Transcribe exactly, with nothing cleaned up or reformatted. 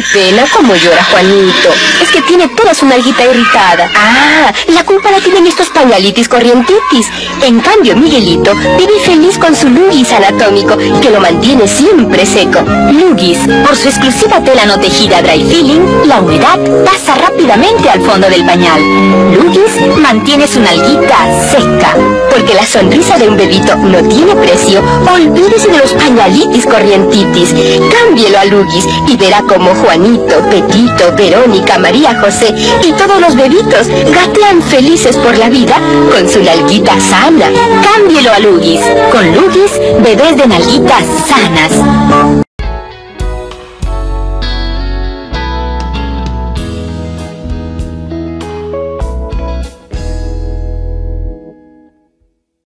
pena cómo llora Juanito. Es que tiene toda su nalguita irritada. Ah, la culpa la tienen estos pañalitis corrientitis. En cambio, Miguelito vive feliz con su Lugis anatómico, que lo mantiene siempre seco. Lugis, por su exclusiva tela no tejida dry feeling, la humedad pasa rápidamente al fondo del pañal. Lugis mantiene su nalguita seca. Porque la sonrisa de un bebito no tiene precio, olvídese de los pañalitis corrientitis. Cámbielo a Lugis y verá como Juanito, Petito, Verónica, María José y todos los bebitos gatean felices por la vida con su nalguita sana. Cámbielo a Lugis. Con Lugis, bebés de nalguitas sanas.